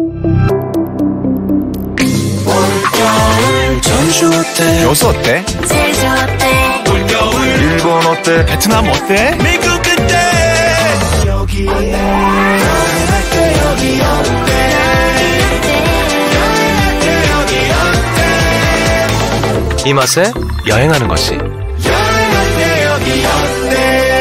전주 어때? 여수 어때? 제주 어때? 올겨울 일본 어때? 베트남 어때? 미국 어때? 여기 어때? 여기 어때? 이 맛에 여행하는 것이 여기 어때?